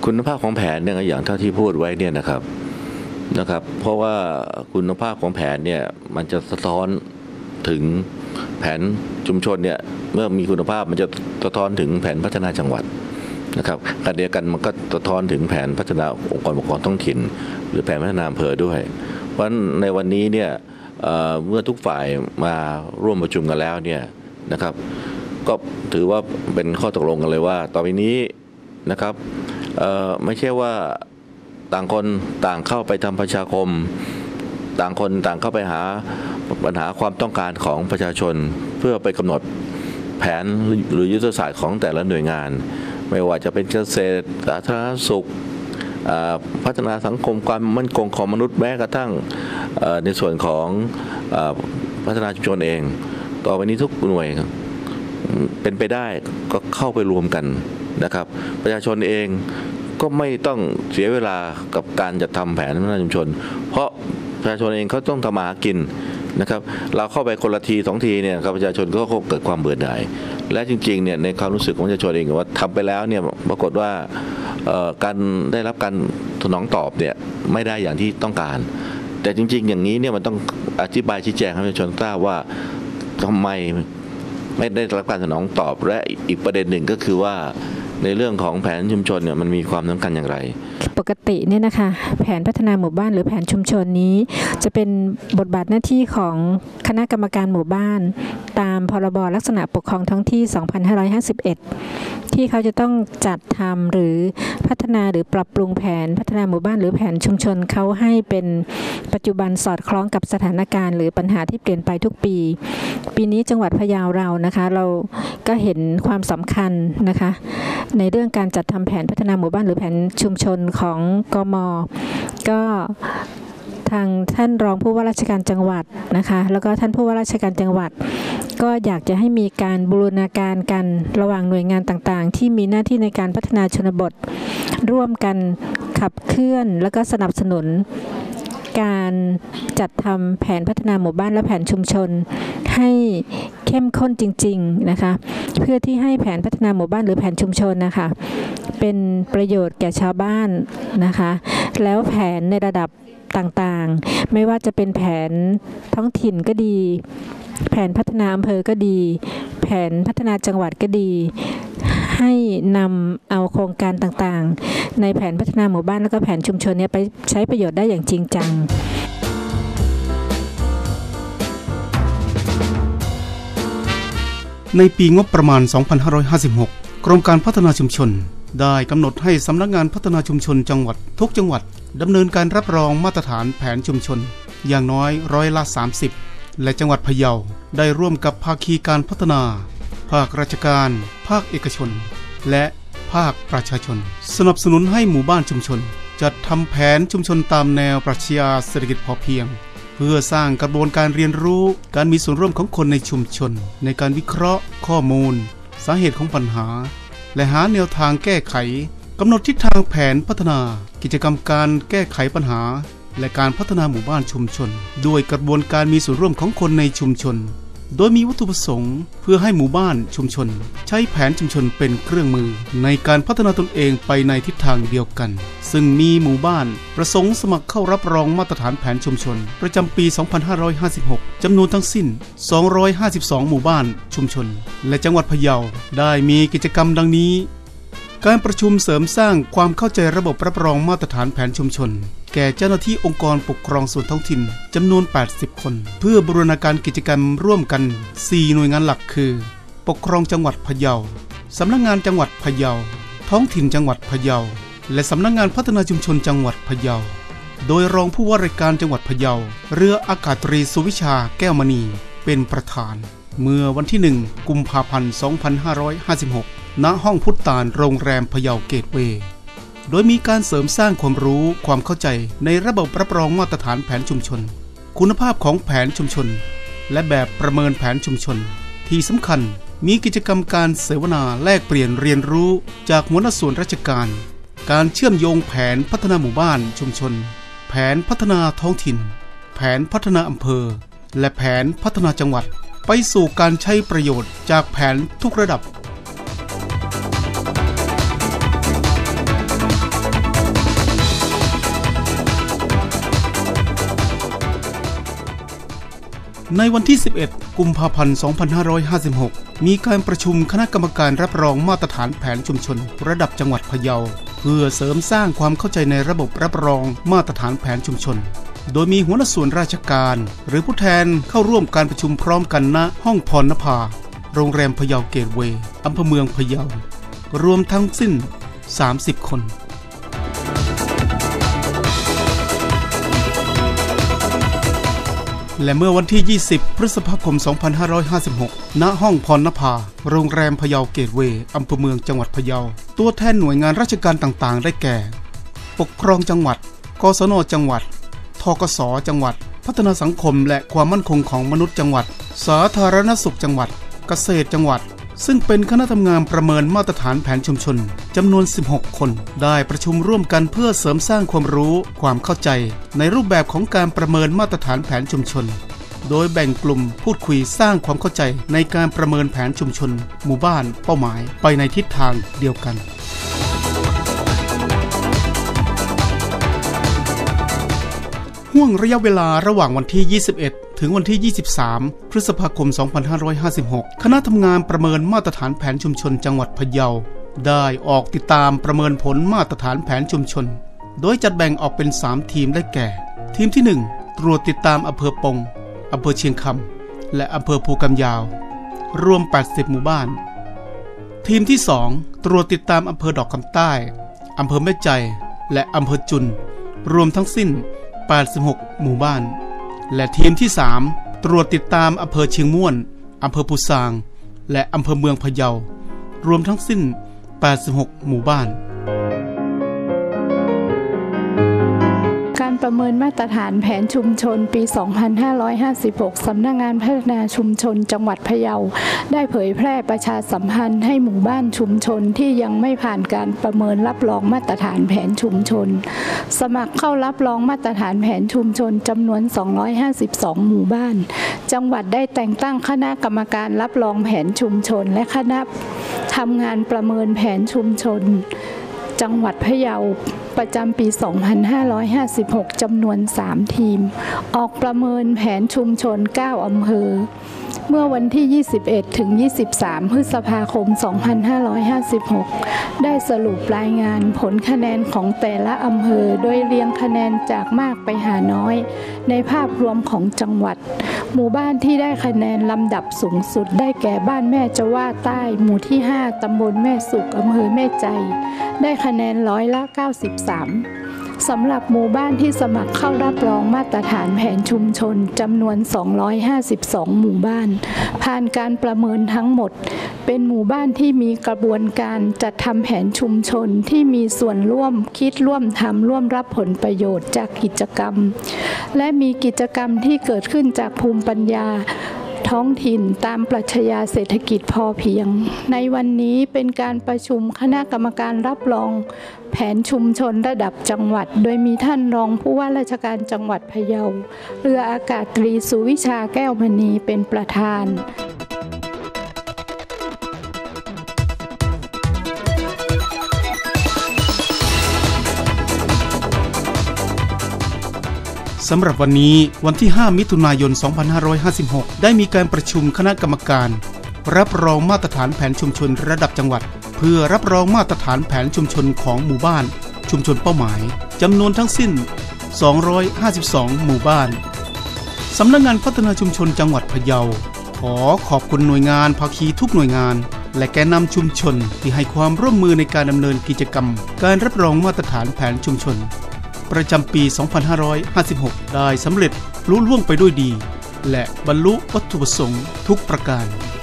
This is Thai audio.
คุณภาพของแผนเนี่ยอย่างเท่าที่พูดไว้เนี่ยนะครับเพราะว่าคุณภาพของแผนเนี่ยมันจะสะท้อนถึงแผนชุมชนเนี่ยเมื่อมีคุณภาพมันจะสะท้อนถึงแผนพัฒนาจังหวัดนะครับขณะเดียวกันมันก็สะท้อนถึงแผนพัฒนาองค์กรปกครองท้องถิ่นหรือแผนพัฒนาอำเภอด้วยเพราะในวันนี้เนี่ยเมื่อทุกฝ่ายมาร่วมประชุมกันแล้วเนี่ยนะครับก็ถือว่าเป็นข้อตกลงกันเลยว่าต่อไปนี้นะครับไม่ใช่ว่าต่างคนต่างเข้าไปทำประชาคมต่างคนต่างเข้าไปหาปัญหาความต้องการของประชาชนเพื่อไปกำหนดแผนหรือยุทธศาสตร์ของแต่ละหน่วยงานไม่ว่าจะเป็นเกษตรสาธารณสุขพัฒนาสังคมความมั่นคงของมนุษย์แม้กระทั่งในส่วนของพัฒนาชุมชนเองต่อไปนี้ทุกหน่วยเป็นไปได้ก็เข้าไปรวมกันนะครับประชาชนเองก็ไม่ต้องเสียเวลากับการจัดทำแผนพัฒนาชุมชนเพราะประชาชนเองเขาต้องทำมาหากินนะครับเราเข้าไปคนละที2ทีเนี่ยประชาชนก็เกิดความเบื่อหน่ายและจริงๆเนี่ยในความรู้สึกของประชาชนเองว่าทำไปแล้วเนี่ยปรากฏว่าการได้รับการสนองตอบเนี่ยไม่ได้อย่างที่ต้องการแต่จริงๆอย่างนี้เนี่ยมันต้องอธิบายชี้แจงให้ประชาชนทราบว่าทำไมไม่ได้รับการสนองตอบและอีกประเด็นหนึ่งก็คือว่าในเรื่องของแผนชุมชนเนี่ยมันมีความสำคัญอย่างไรปกติเนี่ยนะคะแผนพัฒนาหมู่บ้านหรือแผนชุมชนนี้จะเป็นบทบาทหน้าที่ของคณะกรรมการหมู่บ้านตามพรบลักษณะปกครองท้องที่2551ที่เขาจะต้องจัดทำหรือพัฒนาหรือปรับปรุงแผนพัฒนาหมู่บ้านหรือแผนชุมชนเขาให้เป็นปัจจุบันสอดคล้องกับสถานการณ์หรือปัญหาที่เปลี่ยนไปทุกปีปีนี้จังหวัดพะเยาเรานะคะเราก็เห็นความสำคัญนะคะในเรื่องการจัดทำแผนพัฒนาหมู่บ้านหรือแผนชุมชนของกม.ก็ทางท่านรองผู้ว่าราชการจังหวัดนะคะแล้วก็ท่านผู้ว่าราชการจังหวัดก็อยากจะให้มีการบูรณาการกันระหว่างหน่วยงานต่างๆที่มีหน้าที่ในการพัฒนาชนบทร่วมกันขับเคลื่อนแล้วก็สนับสนุนการจัดทำแผนพัฒนาหมู่บ้านและแผนชุมชนให้เข้มข้นจริงๆนะคะเพื่อที่ให้แผนพัฒนาหมู่บ้านหรือแผนชุมชนนะคะเป็นประโยชน์แก่ชาวบ้านนะคะแล้วแผนในระดับต่างๆไม่ว่าจะเป็นแผนท้องถิ่นก็ดีแผนพัฒนาอำเภอก็ดีแผนพัฒนาจังหวัดก็ดีให้นำเอาโครงการต่างๆในแผนพัฒนาหมู่บ้านแล้วก็แผนชุมชนนี้ไปใช้ประโยชน์ได้อย่างจริงจังในปีงบประมาณ 2556 กรมการพัฒนาชุมชนได้กำหนดให้สำนักงานพัฒนาชุมชนจังหวัดทุกจังหวัดดำเนินการรับรองมาตรฐานแผนชุมชนอย่างน้อย30%และจังหวัดพะเยาได้ร่วมกับภาคีการพัฒนาภาคราชการภาคเอกชนและภาคประชาชนสนับสนุนให้หมู่บ้านชุมชนจัดทำแผนชุมชนตามแนวปรัชญาเศรษฐกิจพอเพียงเพื่อสร้างกระบวนการเรียนรู้การมีส่วนร่วมของคนในชุมชนในการวิเคราะห์ข้อมูลสาเหตุของปัญหาและหาแนวทางแก้ไขกำหนดทิศทางแผนพัฒนากิจกรรมการแก้ไขปัญหาและการพัฒนาหมู่บ้านชุมชนด้วยกระบวนการมีส่วนร่วมของคนในชุมชนโดยมีวัตถุประสงค์เพื่อให้หมู่บ้านชุมชนใช้แผนชุมชนเป็นเครื่องมือในการพัฒนาตนเองไปในทิศทางเดียวกันซึ่งมีหมู่บ้านประสงค์สมัครเข้ารับรองมาตรฐานแผนชุมชนประจำปี 2556 จำนวนทั้งสิ้น 252 หมู่บ้านชุมชนและจังหวัดพะเยาได้มีกิจกรรมดังนี้การประชุมเสริมสร้างความเข้าใจระบบรับรองมาตรฐานแผนชุมชนแก่เจ้าหน้าที่องค์กรปกครองส่วนท้องถิ่นจำนวน80คนเพื่อบูรณาการกิจกรรมร่วมกัน4หน่วยงานหลักคือปกครองจังหวัดพะเยาสำนักงานจังหวัดพะเยาท้องถิ่นจังหวัดพะเยาและสำนักงานพัฒนาชุมชนจังหวัดพะเยาโดยรองผู้ว่าราชการจังหวัดพะเยาเรืออากาศตรีสุวิชาแก้วมณีเป็นประธานเมื่อวันที่1 กุมภาพันธ์ 2556 ณ ห้องพุทธานโรงแรมพะเยาเกตเวย์โดยมีการเสริมสร้างความรู้ความเข้าใจในระบบรับรองมาตรฐานแผนชุมชนคุณภาพของแผนชุมชนและแบบประเมินแผนชุมชนที่สำคัญมีกิจกรรมการเสวนาแลกเปลี่ยนเรียนรู้จากหัวหน้าส่วนราชการการเชื่อมโยงแผนพัฒนาหมู่บ้านชุมชนแผนพัฒนาท้องถิ่นแผนพัฒนาอำเภอและแผนพัฒนาจังหวัดไปสู่การใช้ประโยชน์จากแผนทุกระดับในวันที่ 11 กุมภาพันธ์ 2556 มีการประชุมคณะกรรมการรับรองมาตรฐานแผนชุมชนระดับจังหวัดพะเยาเพื่อเสริมสร้างความเข้าใจในระบบรับรองมาตรฐานแผนชุมชนโดยมีหัวหน้าส่วนราชการหรือผู้แทนเข้าร่วมการประชุมพร้อมกันณห้องพรณภาโรงแรมพะเยาเกตเวย์อำเภอเมืองพะเยารวมทั้งสิ้น30 คนและเมื่อวันที่ 20 พฤษภาคม 2556 ณ ห้องพรณภาโรงแรมพะเยาเกตเวย์อำเภอเมืองจังหวัดพะเยาตัวแทนหน่วยงานราชการต่างๆได้แก่ปกครองจังหวัดกศน.จังหวัดธกส.จังหวัดพัฒนาสังคมและความมั่นคงของมนุษย์จังหวัดสาธารณสุขจังหวัดเกษตรจังหวัดซึ่งเป็นคณะทำงานประเมินมาตรฐานแผนชุมชนจำนวน16 คนได้ประชุมร่วมกันเพื่อเสริมสร้างความรู้ความเข้าใจในรูปแบบของการประเมินมาตรฐานแผนชุมชนโดยแบ่งกลุ่มพูดคุยสร้างความเข้าใจในการประเมินแผนชุมชนหมู่บ้านเป้าหมายไปในทิศทางเดียวกันห่วงระยะเวลาระหว่างวันที่ 21 ถึงวันที่ 23 พฤษภาคม 2556 คณะทำงานประเมินมาตรฐานแผนชุมชนจังหวัดพะเยาได้ออกติดตามประเมินผลมาตรฐานแผนชุมชนโดยจัดแบ่งออกเป็น3ทีมได้แก่ทีมที่ 1 ตรวจติดตามอำเภอปงอำเภอเชียงคำและอำเภอภูกำยาวรวม80หมู่บ้านทีมที่ 2 ตรวจติดตามอำเภอดอกคำใต้อำเภอแม่ใจและอำเภอจุนรวมทั้งสิ้น86หมู่บ้านและทีมที่ 3 ตรวจติดตามอำเภอเชียงม่วนอำเภอปูซางและอำเภอเมืองพะเยารวมทั้งสิ้น86หมู่บ้านการประเมินมาตรฐานแผนชุมชนปี 2556 สำนักงานพัฒนาชุมชนจังหวัดพะเยาได้เผยแพร่ประชาสัมพันธ์ให้หมู่บ้านชุมชนที่ยังไม่ผ่านการประเมินรับรองมาตรฐานแผนชุมชนสมัครเข้ารับรองมาตรฐานแผนชุมชนจำนวน252หมู่บ้านจังหวัดได้แต่งตั้งคณะกรรมการรับรองแผนชุมชนและคณะทำงานประเมินแผนชุมชนจังหวัดพะเยาประจำปี 2556 จำนวน3ทีมออกประเมินแผนชุมชน9อำเภอเมื่อวันที่ 21 ถึง 23 พฤษภาคม 2556 ได้สรุปรายงานผลคะแนนของแต่ละอำเภอโดยเรียงคะแนนจากมากไปหาน้อยในภาพรวมของจังหวัดหมู่บ้านที่ได้คะแนนลำดับสูงสุดได้แก่บ้านแม่จะว่าใต้หมู่ที่ 5 ตำบลแม่สุขอำเภอแม่ใจได้คะแนน93%สำหรับหมู่บ้านที่สมัครเข้ารับรองมาตรฐานแผนชุมชนจำนวน252หมู่บ้านผ่านการประเมินทั้งหมดเป็นหมู่บ้านที่มีกระบวนการจัดทำแผนชุมชนที่มีส่วนร่วมคิดร่วมทำร่วมรับผลประโยชน์จากกิจกรรมและมีกิจกรรมที่เกิดขึ้นจากภูมิปัญญาท้องถิ่นตามปรัชญาเศรษฐกิจพอเพียงในวันนี้เป็นการประชุมคณะกรรมการรับรองแผนชุมชนระดับจังหวัดโดยมีท่านรองผู้ว่าราชการจังหวัดพะเยาเรืออากาศตรีสุวิชาแก้วมณีเป็นประธานสำหรับวันนี้วันที่ 5 มิถุนายน 2556 ได้มีการประชุมคณะกรรมการรับรองมาตรฐานแผนชุมชนระดับจังหวัดเพื่อรับรองมาตรฐานแผนชุมชนของหมู่บ้านชุมชนเป้าหมายจำนวนทั้งสิ้น252หมู่บ้านสำนักงานพัฒนาชุมชนจังหวัดพะเยาขอขอบคุณหน่วยงานภาคีทุกหน่วยงานและแกนนำชุมชนที่ให้ความร่วมมือในการดำเนินกิจกรรมการรับรองมาตรฐานแผนชุมชนประจำปี 2556 ได้สำเร็จลุล่วงไปด้วยดีและบรรลุวัตถุประสงค์ทุกประการ